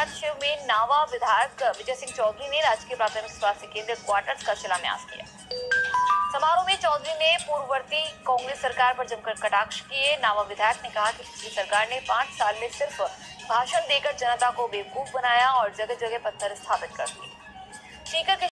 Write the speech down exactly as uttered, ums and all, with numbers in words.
पंचायत शिव में नावा विधायक विजय सिंह चौधरी ने राजकीय प्राथमिक स्वास्थ्य केंद्र क्वार्टर्स का शिलान्यास किया। समारोह में चौधरी ने पूर्ववर्ती कांग्रेस सरकार पर जमकर कटाक्ष किए। नावा विधायक ने कहा कि पिछली सरकार ने पांच साल में सिर्फ भाषण देकर जनता को बेवकूफ बनाया और जगह जगह पत्थर स्थापित कर दिए। सीकर के